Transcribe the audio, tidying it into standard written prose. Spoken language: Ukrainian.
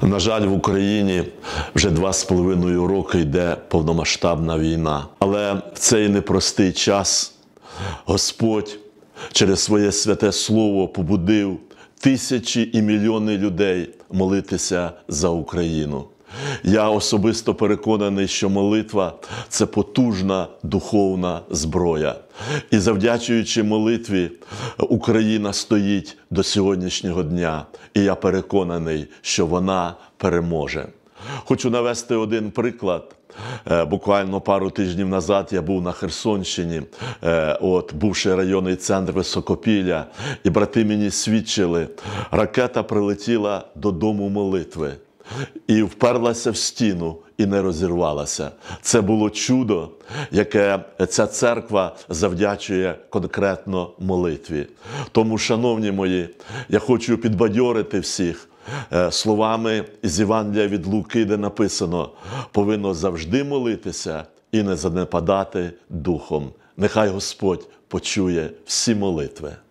На жаль, в Україні вже 2,5 роки йде повномасштабна війна. Але в цей непростий час Господь через своє святе слово побудив тисячі і мільйони людей молитися за Україну. Я особисто переконаний, що молитва – це потужна духовна зброя. І завдячуючи молитві, Україна стоїть до сьогоднішнього дня. І я переконаний, що вона переможе. Хочу навести один приклад. Буквально пару тижнів назад я був на Херсонщині, бувший районний центр Високопілля, і брати мені свідчили, ракета прилетіла до дому молитви і вперлася в стіну і не розірвалася. Це було чудо, яке ця церква завдячує конкретно молитві. Тому, шановні мої, я хочу підбадьорити всіх словами із Євангелія від Луки, де написано: повинно завжди молитися і не занепадати духом. Нехай Господь почує всі молитви.